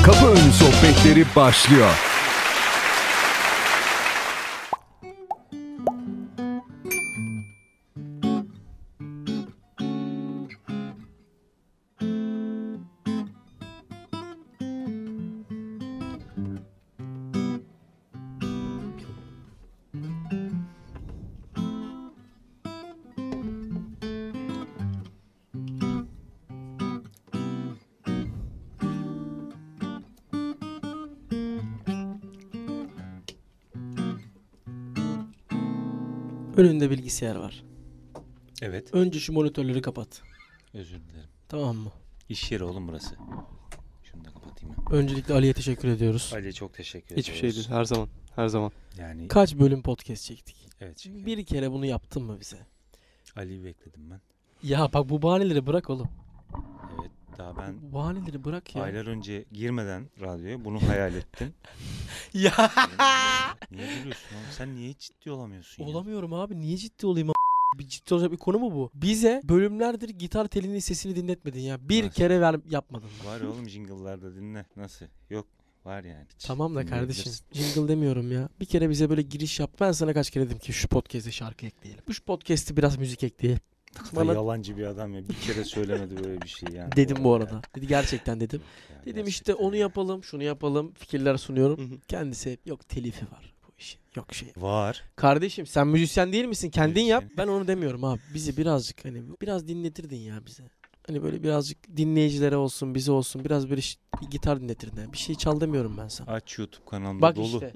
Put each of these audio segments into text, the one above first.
Kapı Önü Sohbetleri başlıyor. Önünde bilgisayar var. Evet. Önce şu monitörleri kapat. Özür dilerim. Tamam mı? İş yeri oğlum burası. Şunu da kapatayım ben. Öncelikle Ali'ye teşekkür ediyoruz. Ali'ye çok teşekkür ediyoruz. Hiçbir şey değil. Her zaman. Her zaman. Yani Kaç bölüm podcast çektik? evet şekerim. Bir kere bunu yaptın mı bize? Ali'yi bekledim ben. Ya bak bu bahaneleri bırak oğlum. Evet. Daha ben Bu bahaneleri bırak ya. aylar önce girmeden radyoya bunu hayal ettim. Ya. Niye gülüyorsun oğlum? Sen niye hiç ciddi olamıyorsun ya? Olamıyorum abi. Niye ciddi olayım? Bir ciddi olacak bir konu mu bu? Bize bölümlerdir gitar telinin sesini dinletmedin ya. Bir Nasıl? kere yapmadın. Var ya oğlum jingle'larda dinle. Nasıl? Yok. Var yani. Hiç Tamam da kardeşim. dinleyebilirsin. Jingle demiyorum ya. Bir kere bize böyle giriş yap. Ben sana kaç kere dedim ki şu podcast'e şarkı ekleyelim. Bu podcast'e biraz müzik ekleyelim. Bana... Yalancı bir adam ya. Bir kere söylemedi böyle bir şey yani. Dedim bu arada. Dedi gerçekten dedim. Ya Dedim işte gerçekten onu ya. yapalım, şunu yapalım. Fikirler sunuyorum. Hı hı. Kendisi hep yok telifi var bu işin. Yok şey. Var. Kardeşim sen müzisyen değil misin? Kendin yap. Müzisyen. Ben onu demiyorum abi. Bizi birazcık hani biraz dinletirdin ya bize. Hani böyle birazcık dinleyicilere olsun, bize olsun. Biraz böyle bir gitar dinletirdin. Yani. Bir şey çal demiyorum ben sana. Aç YouTube kanalında Bak dolu. işte.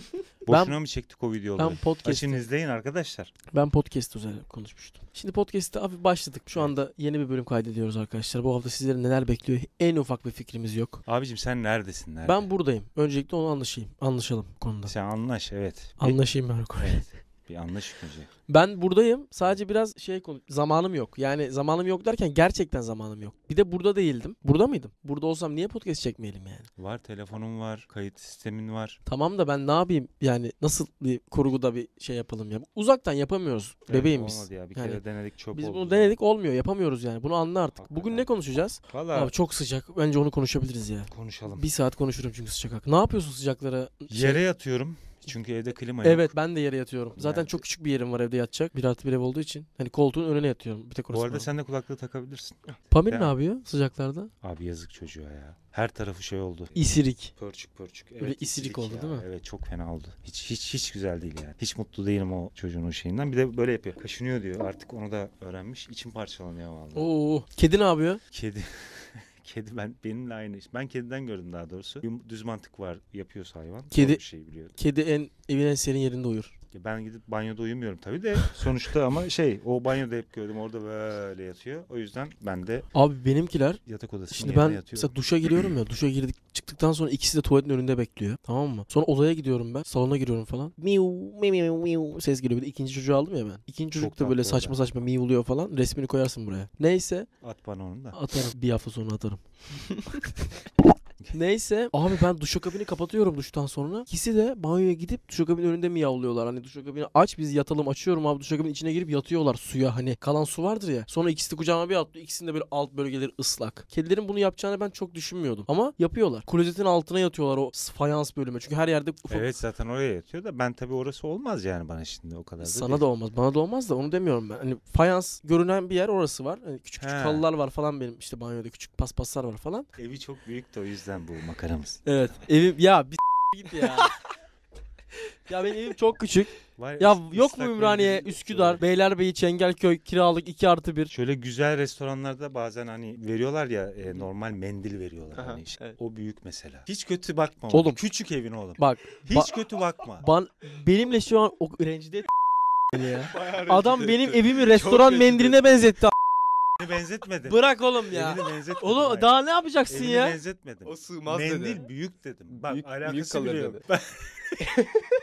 Boşuna mı çektik o videoları? Ben podcast Açın izleyin arkadaşlar. üzerine konuşmuştum. Şimdi podcast'te hafif başladık. Şu anda yeni bir bölüm kaydediyoruz arkadaşlar. Bu hafta sizleri neler bekliyor? En ufak bir fikrimiz yok. Abicim sen neredesin? Nerede? Ben buradayım. Öncelikle onu anlaşalım konuda. Sen anlaş evet. Anlaşayım ben o konuda. Evet. Bir anlaş önce. Ben buradayım. Sadece biraz zamanım yok. Yani zamanım yok derken gerçekten zamanım yok. Bir de burada değildim. Burada mıydım? Burada olsam niye podcast çekmeyelim yani? Var telefonun var, kayıt sistemin var. Tamam da ben ne yapayım? Yani nasıl bir kurguda bir şey yapalım ya? Uzaktan yapamıyoruz. Bebeğim Evet, biz. olmadı ya. Bir Yani kere denedik çöp Biz oldu. bunu denedik olmuyor. Yapamıyoruz yani. Bunu anla artık. Hakikaten. Bugün ne konuşacağız? Valla Abi çok sıcak. Bence onu konuşabiliriz ya. konuşalım. Bir saat konuşurum çünkü sıcak. Ne yapıyorsun sıcaklara? Yere yatıyorum. Çünkü evde klima yok. Evet ben de yere yatıyorum. Zaten Yani- çok küçük bir yerim var evde yatacak. 1+1 ev olduğu için. Hani koltuğun önüne yatıyorum. Bir tek orası Bu arada var. sen de kulaklığı takabilirsin. Pamir Ya. ne yapıyor sıcaklarda? Abi yazık çocuğa ya. Her tarafı şey oldu. İsirik. Pörçük. Böyle isirik oldu ya. değil mi? Evet çok fena oldu. Hiç güzel değil yani. Hiç mutlu değilim o çocuğun o şeyinden. Bir de böyle yapıyor. Kaşınıyor diyor. Artık onu da öğrenmiş. İçim parçalanıyor vallahi. Oo. Kedi ne yapıyor? Kedi. Kedi benimle aynı. Ben kediden gördüm daha doğrusu. Bir düz mantık var yapıyorsa hayvan. Kedi- Zor bir şey biliyorum. Kedi evin en serin yerinde uyur. Ben gidip banyoda uyumuyorum tabii de sonuçta ama o banyoda hep gördüm orada böyle yatıyor. O yüzden ben de Abi benimkiler yatak odasının şimdi yerine ben yatıyorum. mesela duşa giriyorum ya. Duşa çıktıktan sonra ikisi de tuvaletin önünde bekliyor. Tamam mı? Sonra odaya gidiyorum ben. Salona giriyorum falan. Miu miu miu miu ses geliyor. Bir de ikinci çocuğu aldım ya ben. İkinci çocuk da tatlı böyle orada. saçma saçma miuluyor falan. Resmini koyarsın buraya. Neyse At bana onu da. atarım. Bir hafta sonra atarım. Neyse abi ben duşakabini kapatıyorum duştan sonra. İkisi de banyoya gidip duşakabinin önünde miyavlıyorlar. Hani duşakabini aç biz yatalım açıyorum abi duşakabinin içine girip yatıyorlar suya. Hani kalan su vardır ya. Sonra ikisi de kucağıma bir atlıyor. İkisinin de böyle alt bölgeleri ıslak. Kedilerin bunu yapacağını ben çok düşünmüyordum. Ama yapıyorlar. Klozetin altına yatıyorlar o fayans bölümü. Çünkü her yerde ufak. Evet zaten oraya yatıyor da ben tabii orası olmaz yani bana şimdi o kadar da Sana değil. da olmaz. Bana da olmaz da onu demiyorum ben. Hani fayans görünen bir yer orası var. Hani küçük küçük He. halılar var falan benim. İşte banyoda küçük paspaslar var falan. Evi çok büyük de o yüzden bu makaramız. Evet. Evim ya bir git ya. Ya benim evim çok küçük. Var Ya ıslak yok mu Ümraniye, mendil, Üsküdar, şöyle- Beylerbeyi, Çengelköy kiralık 2+1. Şöyle güzel restoranlarda bazen hani veriyorlar ya normal mendil veriyorlar. Aha, Hani işte evet. o büyük mesela. Hiç kötü bakma. Oğlum. Küçük evin oğlum. Bak Hiç kötü bakma. benimle şu an o rencide beni ya. Bayağı Adam rencide benim etti. evimi restoran rencide mendiline benzetti. Evini benzetmedim. Bırak oğlum ya. Evini benzetmedim. Oğlum hayır. daha ne yapacaksın Evini ya? benzetmedim. O sığmaz Mendil dedi. büyük dedim. Bak Büyük alakası kalır bile yok. dedi.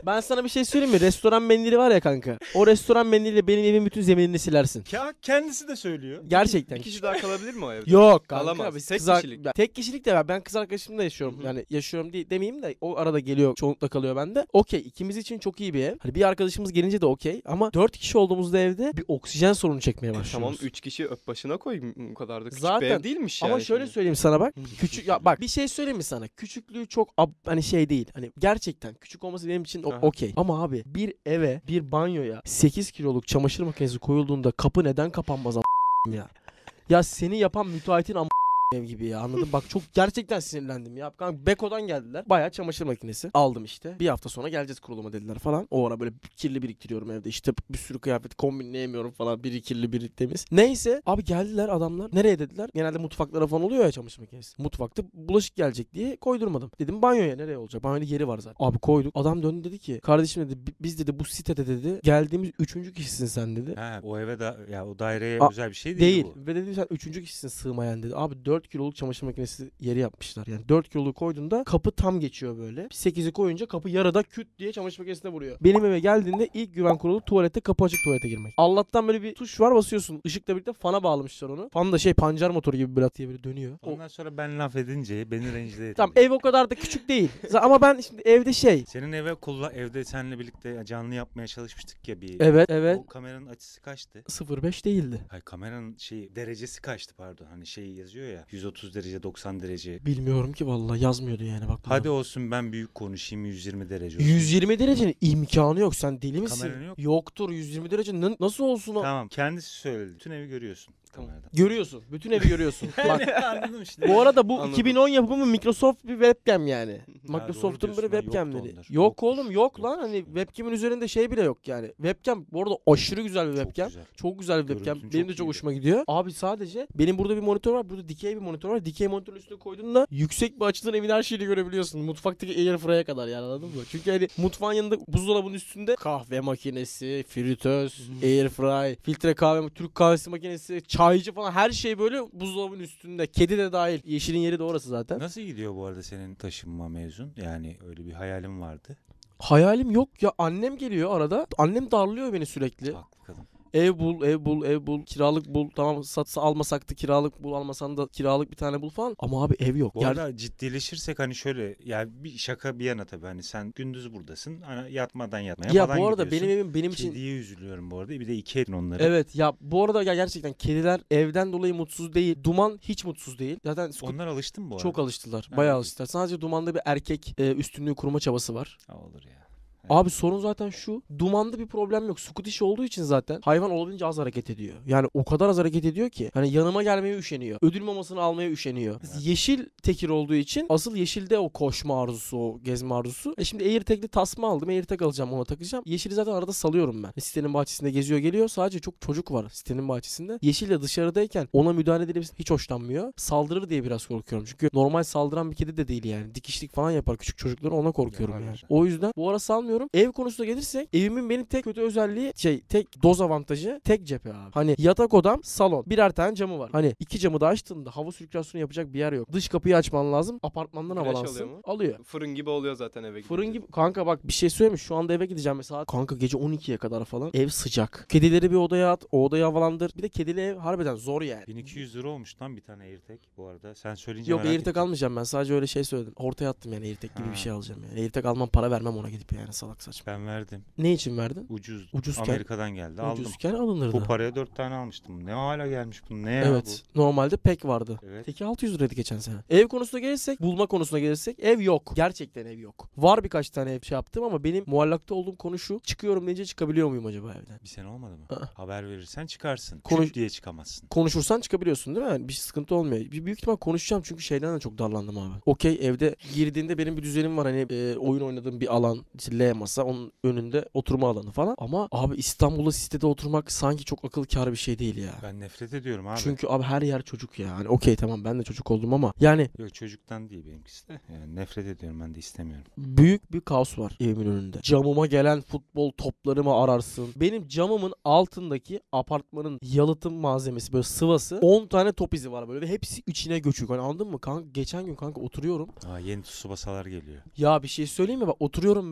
Ben sana bir şey söyleyeyim mi? Restoran mendili var ya kanka. O restoran mendiliyle benim evimin bütün zeminini silersin. Kendisi de söylüyor. Gerçekten. Bir kişi daha kalabilir mi o evde? Yok kanka. Kalamaz. Biz Tek kız ar- kişilik. Ya, tek kişilik de var. Ben kız arkadaşımla yaşıyorum. Yani yaşıyorum diye demeyeyim de o arada geliyor. Çoğunlukla kalıyor bende. Okey. İkimiz için çok iyi bir ev. Hani bir arkadaşımız gelince de okey. Ama 4 kişi olduğumuzda evde bir oksijen sorunu çekmeye başlıyoruz. Tamam 3 kişi öp başına koy. Bu kadar da küçük bir Zaten. ev değilmiş yani. Ama şöyle şimdi. söyleyeyim sana bak. Küçük ya bak bir şey söyleyeyim mi sana? Küçüklüğü çok hani şey değil. Hani gerçekten küçük olması benim için Aha. okey. Ama abi bir eve, bir banyoya 8 kiloluk çamaşır makinesi koyulduğunda kapı neden kapanmaz ya? Ya seni yapan müteahhitin ev gibi ya, anladın? Bak çok gerçekten sinirlendim ya. Kanka Beko'dan geldiler. Bayağı çamaşır makinesi. Aldım işte. Bir hafta sonra geleceğiz kuruluma dediler falan. O ara böyle kirli biriktiriyorum evde. İşte bir sürü kıyafet kombinleyemiyorum falan. Biri kirli biri temiz. Neyse abi geldiler adamlar. Nereye dediler? Genelde mutfaklara falan oluyor ya çamaşır makinesi. Mutfakta bulaşık gelecek diye koydurmadım. Dedim banyoya nereye olacak? Banyoda yeri var zaten. Abi koyduk. Adam döndü dedi ki kardeşim dedi biz dedi bu sitede dedi geldiğimiz 3. kişisin sen dedi. Ha, o eve ya o daireye özel bir şey Değil. bu. Ve dedi sen 3. kişisin sığmayan dedi. Abi 4 kiloluk çamaşır makinesi yeri yapmışlar. Yani 4 kiloluğu koyduğunda kapı tam geçiyor böyle. 8'i koyunca kapı yarıda küt diye çamaşır makinesine vuruyor. Benim eve geldiğinde ilk güven kurulu tuvalette kapı açık tuvalete girmek. Allah'tan böyle bir tuş var basıyorsun. Işıkla birlikte fana bağlamışlar onu. Fan da pancar motoru gibi böyle diye böyle dönüyor. Ondan sonra ben laf edince beni rencide ettin. Tamam ev o kadar da küçük değil. Ama ben şimdi evde Senin evde seninle birlikte canlı yapmaya çalışmıştık ya bir. Evet. O kameranın açısı kaçtı? 0.5 değildi. Hayır kameranın derecesi kaçtı pardon. Hani yazıyor ya 130 derece 90 derece. Bilmiyorum ki vallahi yazmıyordu yani bak. Hadi olsun ben büyük konuşayım 120 derece olsun. 120 derecenin imkanı yok. Sen deli misin? Kameranın yok. Yoktur 120 derece. Nasıl olsun o? Tamam kendisi söyledi. Bütün evi görüyorsun. Tamam. Kameradan. Görüyorsun. Bütün evi görüyorsun. Bak. Anladım işte. Bu arada bu Anladım. 2010 yapımı Microsoft bir webcam yani. doğru Microsoft'un diyorsun böyle lan, webcamleri. yoktu onlar. Yok Yoktur. oğlum yok lan. Yoktur. Hani webcam'in üzerinde bile yok yani. Webcam bu arada aşırı güzel bir webcam. Güzel. Çok güzel bir webcam. Görüntün Benim çok de çok iyiydi. hoşuma gidiyor. Abi sadece benim burada bir monitör var. Burada dikey bir monitör var. Dikey monitörün üstüne koyduğunda yüksek bir açıdan evin her şeyini görebiliyorsun. Mutfaktaki airfryer'a kadar yani, anladın mı? Çünkü hani mutfağın yanında buzdolabının üstünde kahve makinesi, fritöz, airfry, filtre kahve, Türk kahvesi makinesi, çaycı falan her şey böyle buzdolabının üstünde. Kedi de dahil. Yeşilin yeri de orası zaten. Nasıl gidiyor bu arada senin taşınma mevzun? Yani öyle bir hayalim vardı. Hayalim yok ya, annem geliyor arada. Annem darlıyor beni sürekli. Haklı kadın. Ev bul, kiralık bul. Tamam satsa almasak da kiralık bul, almasan da kiralık bir tane bul falan. Ama abi ev yok. Bu arada ciddileşirsek hani şöyle yani bir şaka bir yana tabii hani sen gündüz buradasın hani yatmadan yatmaya Ya falan bu arada gidiyorsun. benim evim benim için. Kediye üzülüyorum bu arada. Bir de 2 edin onları. Evet ya bu arada ya gerçekten kediler evden dolayı mutsuz değil. Duman hiç mutsuz değil. Zaten Onlar alıştı mı bu arada? çok alıştılar. Ha, Bayağı iyi. alıştılar. Sadece Duman'da bir erkek üstünlüğü kurma çabası var. Ha, olur ya. Abi sorun zaten şu. Dumanda bir problem yok. Sukut işi olduğu için zaten hayvan olabildiğince az hareket ediyor. Yani o kadar az hareket ediyor ki. Hani yanıma gelmeye üşeniyor. Ödül mamasını almaya üşeniyor. Evet. Yeşil tekir olduğu için asıl yeşilde o koşma arzusu, o gezme arzusu. Şimdi AirTag'li tasma aldım. AirTag alacağım, ona takacağım. Yeşili zaten arada salıyorum ben. Sitenin bahçesinde geziyor geliyor. Sadece çok çocuk var sitenin bahçesinde. Yeşille dışarıdayken ona müdahale edilmesi hiç hoşlanmıyor. Saldırır diye biraz korkuyorum. Çünkü normal saldıran bir kedi de değil yani. Dikişlik falan yapar küçük çocuklara, ona korkuyorum Yapar yani. yani. O yüzden bu ara salmıyorum. Ev konusuna gelirsek evimin benim tek kötü özelliği tek doz avantajı tek cephe abi. Hani yatak odam, salon. Birer tane camı var. Hani 2 camı da açtığında hava sirkülasyonu yapacak bir yer yok. Dış kapıyı açman lazım. Apartmandan Güneş havalansın. alıyor mu? Alıyor. Fırın gibi oluyor zaten eve gidince. Fırın gibi. Kanka bak bir şey söyleyeyim mi? Şu anda eve gideceğim mesela. Kanka gece 12'ye kadar falan. Ev sıcak. Kedileri bir odaya at. O odayı havalandır. Bir de kedili ev harbiden zor yani. 1200 lira olmuş lan bir tane AirTag bu arada. Sen söyleyince Yok merak AirTag ettim. almayacağım ben. Sadece öyle şey söyledim. Ortaya attım yani AirTag gibi Ha. bir şey alacağım yani. AirTag almam, para vermem ona gidip yani, salak saçma. Ben verdim. Ne için verdin? Ucuz. Ucuzken. Amerika'dan geldi. Aldım. Ucuzken alınırdı. Bu paraya 4 tane almıştım. Ne hala gelmiş bu? Ne ya Evet. Normalde pek vardı. bu? Evet. Teki 600 liraydı geçen sene. Ev konusuna gelirsek, bulma konusuna gelirsek ev yok. Gerçekten ev yok. Var birkaç tane ev yaptım ama benim muallakta olduğum konu şu. Çıkıyorum deyince çıkabiliyor muyum acaba evden? Bir sene olmadı mı? Aa. Haber verirsen çıkarsın. Konuş- Küt diye çıkamazsın. Konuşursan çıkabiliyorsun değil mi? Yani bir sıkıntı olmuyor. Büyük ihtimal konuşacağım çünkü şeyden de çok darlandım abi. Okey, evde girdiğinde benim bir düzenim var. Hani oyun oynadığım bir alan. İşte L masa, onun önünde oturma alanı falan. Ama abi İstanbul'da sitede oturmak sanki çok akıl kârı bir şey değil ya. Ben nefret ediyorum abi. Çünkü abi her yer çocuk ya. Hani okey tamam, ben de çocuk oldum ama yani Yok çocuktan değil benimkisi de. Yani nefret ediyorum, ben de istemiyorum. büyük bir kaos var evimin önünde. Camıma gelen futbol toplarımı ararsın. Benim camımın altındaki apartmanın yalıtım malzemesi, böyle sıvası, 10 tane top izi var böyle ve hepsi içine göçük. Hani anladın mı? Kanka geçen gün oturuyorum. Aa, yeni Tsubasa'lar geliyor. Ya bir şey söyleyeyim mi? Bak oturuyorum böyle. Bir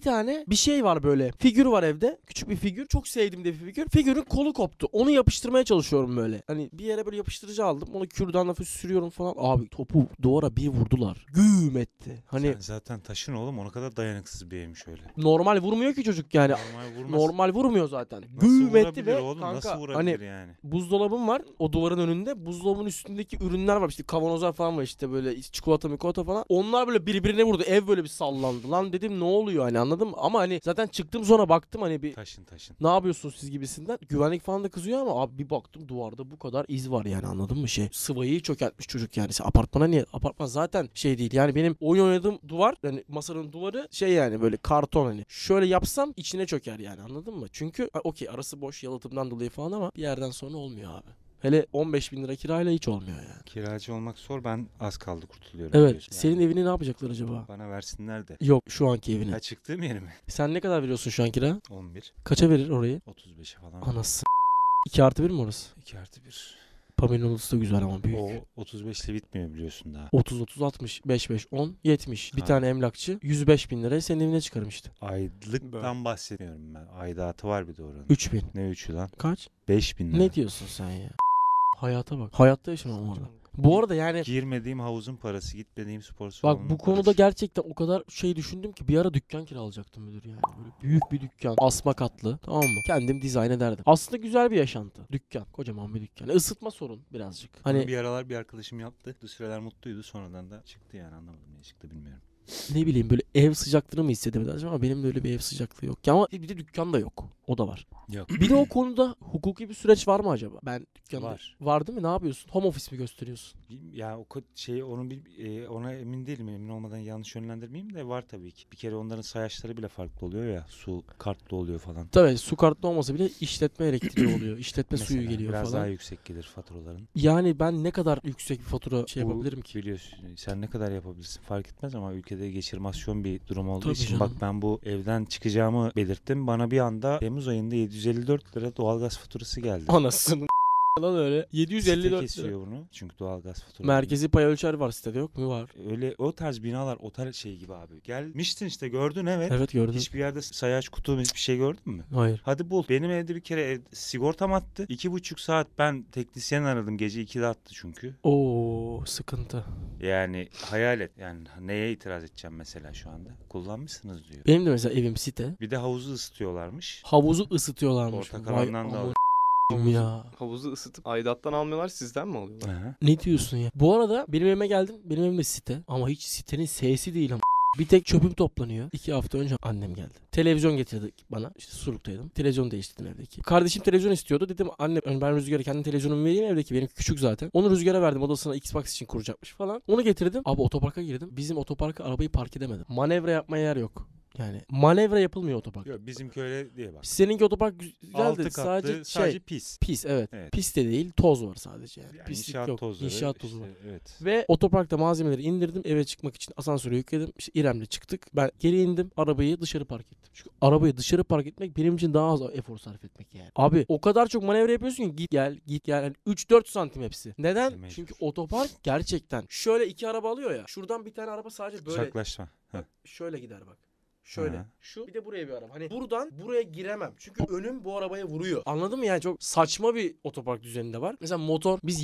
tane bir şey var böyle. Figür var evde. Küçük bir figür. Çok sevdiğim de bir figür. Figürün kolu koptu. Onu yapıştırmaya çalışıyorum böyle. Hani bir yere böyle yapıştırıcı aldım. Onu kürdanla sürüyorum falan. Abi topu duvara bir vurdular. Güm etti. Hani Sen zaten taşın oğlum, o kadar dayanıksız bir evmiş öyle. normal vurmuyor ki çocuk yani. Normal vurmaz. Normal vurmuyor zaten. Nasıl Güm etti vurabilir ve oğlum? kanka Nasıl vurabilir hani yani? buzdolabım var o duvarın önünde. Buzdolabının üstündeki ürünler var. İşte kavanozlar falan var işte böyle çikolata falan. Onlar böyle birbirine vurdu. Ev böyle bir sallandı. Lan dedim ne oluyor hani, anladın mı? Ama hani zaten çıktım sonra baktım hani bir Taşın. ne yapıyorsunuz siz gibisinden. Güvenlik falan da kızıyor ama abi bir baktım duvarda bu kadar iz var yani, anladın mı şey. Sıvayı çökertmiş çocuk yani. Apartmana niye? Apartman zaten şey değil. Yani benim oyun oynadığım duvar, yani masanın duvarı şey yani böyle karton hani. Şöyle yapsam içine çöker yani, anladın mı? Çünkü okey arası boş yalıtımdan dolayı falan ama bir yerden sonra olmuyor abi. Hele 15 bin lira kirayla hiç olmuyor yani. Kiracı olmak zor, ben az kaldı kurtuluyorum. Evet. biliyorsun. Senin Yani evini ne yapacaklar acaba? bana versinler de. Yok şu anki evini. Ha, çıktığım yeri mi? Sen ne kadar veriyorsun şu an kira? 11. Kaça verir orayı? 35'e falan. Anası. 2+1 mi orası? 2+1. Pamel'in odası da güzel ama büyük. O 35 ile bitmiyor biliyorsun daha. 30 60 5 10 70. Bir Ha. tane emlakçı 105 bin liraya senin evine çıkarmıştı. Aylıktan bahsetmiyorum ben. Aidatı var bir de oranın. 3 bin. Ne 3'ü lan? Kaç? 5.000 lira. Ne diyorsun sen ya? Hayata bak. Hayatta yaşamam orada. Bu arada yani Girmediğim havuzun parası, gitmediğim spor bak salonunun bu konuda parası. gerçekten o kadar şey düşündüm ki bir ara dükkan kiralayacaktım müdür yani. Böyle büyük bir dükkan. Asma katlı. Tamam mı? Kendim dizayn ederdim. Aslında güzel bir yaşantı. Dükkan. Kocaman bir dükkan. Isıtma sorun birazcık. Hani Hani bir aralar bir arkadaşım yaptı. Bu süreler mutluydu. Sonradan da çıktı yani, anlamadım niye çıktı bilmiyorum. ne bileyim böyle ev sıcaklığını mı hissedemedi acaba, ama benim de öyle bir ev sıcaklığı yok. Ya ama bir de dükkan da yok. O da var. Yok. Bir de o konuda hukuki bir süreç var mı acaba? Ben dükkanda Var. var değil mi? Ne yapıyorsun? Home office mi gösteriyorsun? Ya o şey onu ona emin değilim. Emin olmadan yanlış yönlendirmeyeyim de var tabii ki. Bir kere onların sayaçları bile farklı oluyor ya. Su kartlı oluyor falan. Tabii su kartlı olmasa bile işletme elektriği oluyor. İşletme suyu Mesela geliyor biraz falan. daha yüksek gelir faturaların. Yani ben ne kadar yüksek bir fatura şey Bu yapabilirim ki? Biliyorsun sen ne kadar yapabilirsin fark etmez ama ülkede geçirmasyon bir durum olduğu Tabii için canım. bak ben bu evden çıkacağımı belirttim. Bana bir anda Temmuz ayında 754 lira doğalgaz faturası geldi. Anasını lan öyle. Site 754 lira. kesiyor bunu. Çünkü doğalgaz faturası. Merkezi pay ölçer var sitede, yok mu? Var. Öyle o tarz binalar otel şey gibi abi. Gelmiştin işte gördün evet. Evet gördüm. Hiçbir yerde sayaç kutu hiçbir şey gördün mü? Hayır. Hadi bul. Benim evde bir kere sigortam attı. 2,5 saat ben teknisyen aradım. Gece 2'de attı çünkü. Oo sıkıntı. Yani hayal et. Yani neye itiraz edeceğim mesela şu anda? Kullanmışsınız diyor. Benim de mesela evim site. Bir de havuzu ısıtıyorlarmış. Havuzu ısıtıyorlarmış. Portakalından da aman Havuzu, ya. havuzu ısıtıp aidattan almıyorlar, sizden mi alıyorlar? Aha. Ne diyorsun ya? Bu arada benim evime geldin. Benim evim de site. Ama hiç sitenin S'si değil ama. Bir tek çöpüm toplanıyor. 2 hafta önce annem geldi. Televizyon getirdi bana. İşte Suruk'taydım. Televizyon değiştirdim evdeki. Kardeşim televizyon istiyordu. Dedim anne ben Rüzgar'a kendi televizyonumu vereyim evdeki. Benim küçük zaten. Onu Rüzgar'a verdim. Odasına Xbox için kuracakmış falan. Onu getirdim. Abi otoparka girdim. Bizim otoparka arabayı park edemedim. Manevra yapmaya yer yok. Yani manevra yapılmıyor otoparkta. Yok bizimki öyle diye bak. Seninki otopark Altı güzeldi. katlı Sadece sadece şey pis. pis evet. Evet. Pis de değil. Toz var sadece yani. Yani Pislik inşaat yok. tozları. İnşaat tozu işte, var. evet. Ve otoparkta malzemeleri indirdim. Eve çıkmak için asansöre yükledim. İşte İrem'le çıktık. Ben geri indim. Arabayı dışarı park ettim. Çünkü arabayı dışarı park etmek benim için daha az efor sarf etmek yani. Abi o kadar çok manevra yapıyorsun ki git gel git gel. Yani 3-4 santim hepsi. Neden? Mecbur. Çünkü otopark gerçekten şöyle 2 araba alıyor ya. Şuradan bir tane araba sadece böyle Uzaklaşma. Ha. şöyle gider bak. Şöyle. Aha. Şu bir de buraya bir araba. Hani buradan buraya giremem. Çünkü önüm bu arabaya vuruyor. Anladın mı? Yani çok saçma bir otopark düzeninde var. Mesela motor. Biz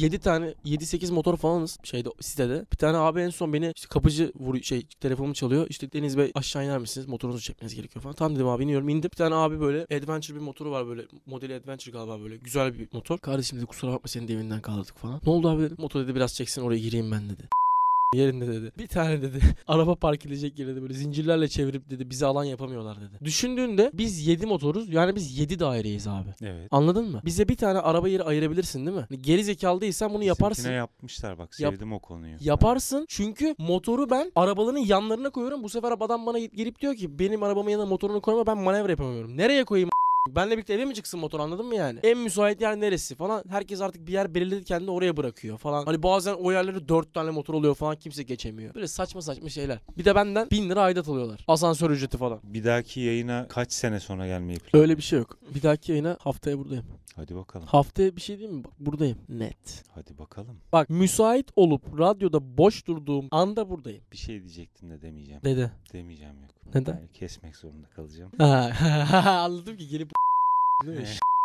7-8 motor falanız şeyde sitede. Bir tane abi en son beni işte kapıcı telefonumu çalıyor. İşte Deniz Bey aşağı iner misiniz? Motorunuzu çekmeniz gerekiyor falan. Tamam dedim abi iniyorum. İndim. Bir tane abi böyle Adventure bir motoru var böyle. Modeli Adventure galiba böyle. Güzel bir motor. Kardeşim dedi kusura bakma senin de evinden kaldırdık falan. Ne oldu abi dedim. Motor dedi biraz çeksin oraya gireyim ben dedi. Yerinde dedi. Bir tane dedi. Araba park edilecek yere de böyle zincirlerle çevirip dedi bizi alan yapamıyorlar dedi. Düşündüğünde biz 7 motoruz. Yani biz 7 daireyiz abi. Evet. Anladın mı? Bize bir tane araba yeri ayırabilirsin değil mi? Hani geri zekalı değilsen bunu yaparsın. Bizimkine yapmışlar bak sevdim o konuyu. Yaparsın çünkü motoru ben arabaların yanlarına koyuyorum. Bu sefer adam bana gelip diyor ki benim arabamın yanına motorunu koyma ben manevra yapamıyorum. Nereye koyayım? Benle birlikte eve mi çıksın motor, anladın mı yani? En müsait yer neresi falan. Herkes artık bir yer belirledi kendini oraya bırakıyor falan. Hani bazen o yerlere 4 tane motor oluyor falan kimse geçemiyor. Böyle saçma saçma şeyler. Bir de benden 1000 lira aidat alıyorlar. Asansör ücreti falan. Bir dahaki yayına kaç sene sonra gelmeyi planlıyorsun? Öyle bir şey yok. Bir dahaki yayına haftaya buradayım. Hadi bakalım. Haftaya bir şey diyeyim mi? Bak buradayım. Net. Hadi bakalım. Bak müsait olup radyoda boş durduğum anda buradayım. Bir şey diyecektim de demeyeceğim. Dede. Demeyeceğim yok. Neden? Yani kesmek zorunda kalacağım. Anladım ki gelip değil mi?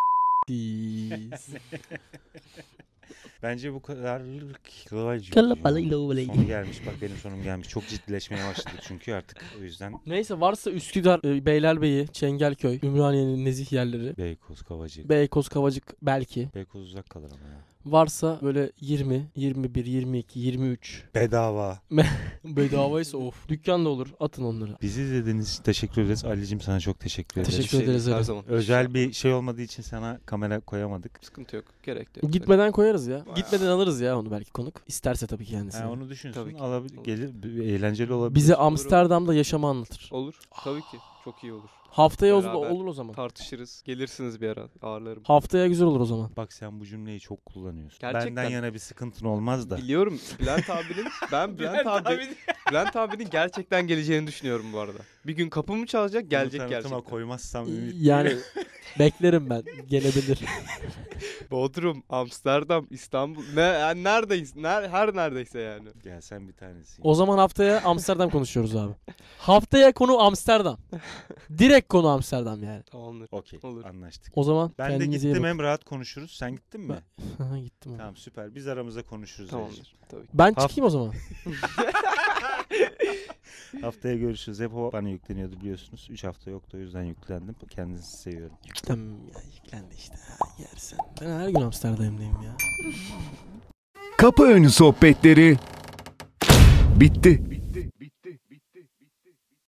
Bence bu kadar Kalabalık. sonu gelmiş. Bak benim sonum gelmiş. Çok ciddileşmeye başladık çünkü artık. O yüzden Neyse varsa Üsküdar, Beylerbeyi, Çengelköy, Ümraniye'nin nezih yerleri, Beykoz, Kavacık. Beykoz, Kavacık belki. Beykoz uzak kalır ama ya. Varsa böyle 20, 21, 22, 23. Bedava. Bedavaysa of. Dükkan da olur. Atın onları. Bizi izlediğiniz için teşekkür ederiz. Ali'cim sana çok teşekkür ederiz. Teşekkür Bir şey ederiz değil, her Ali. zaman. Özel bir şey olmadığı için sana kamera koyamadık. Sıkıntı yok. Gerek de yok. Gitmeden koyarız ya. Bayağı. Gitmeden alırız ya onu belki konuk. İsterse tabii kendisi. Yani onu düşünsün. Tabii ki. Alabilir, Olur. gelir, eğlenceli olabilir. Bize Amsterdam'da yaşamı anlatır. Olur. Tabii ki. Çok iyi olur. Haftaya Beraber. olur o zaman. Tartışırız. Gelirsiniz bir ara. Ağırlarım. Haftaya güzel olur o zaman. Bak sen bu cümleyi çok kullanıyorsun. Gerçekten. Benden yana bir sıkıntın olmaz da. Biliyorum. Bülent abinin Bülent abinin gerçekten geleceğini düşünüyorum bu arada. Bir gün kapımı çalacak, gelecek Bunu tanıtıma gerçekten. koymazsam ümit. Yani beklerim ben. Gelebilir. Bodrum, Amsterdam, İstanbul. Yani neredeyiz? Her neredeyse yani. Gel sen bir tanesin. O zaman haftaya Amsterdam konuşuyoruz abi. Haftaya konu Amsterdam. Direkt konu Amsterdam yani. Tamamdır. Okey, Olur. anlaştık. O zaman Ben de kendinize iyi gittim, bakın. hem rahat konuşuruz. Sen gittin mi? Gittim. Tamam süper. Biz aramızda konuşuruz. Ali'cim. Tamamdır. Tabii ki. Ben çıkayım o zaman. Haftaya görüşürüz. Hep o bana yükleniyordu biliyorsunuz. 3 hafta yoktu, o yüzden yüklendim. Kendinizi seviyorum. Yüklendi işte. Yersen. Ben her gün Amsterdam'dayım ya. Kapı önü sohbetleri bitti.